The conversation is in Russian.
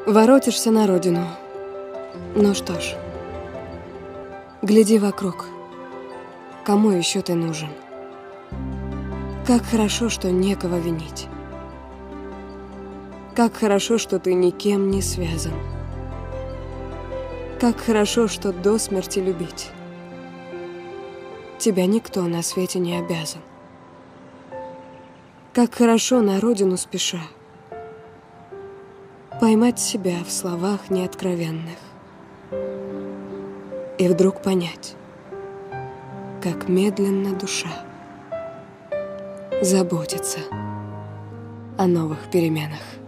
Воротишься на родину. Ну что ж, гляди вокруг. Кому еще ты нужен? Как хорошо, что некого винить. Как хорошо, что ты никем не связан. Как хорошо, что до смерти любить. Тебя никто на свете не обязан. Как хорошо на родину спеша поймать себя в словах неоткровенных и вдруг понять, как медленно душа заботится о новых переменах.